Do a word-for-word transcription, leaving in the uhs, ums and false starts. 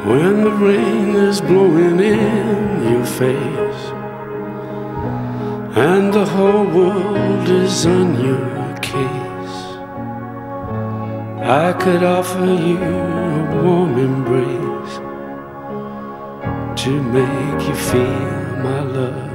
when the rain is blowing in your face and the whole world is on your case, I could offer you a warm embrace to make you feel my love.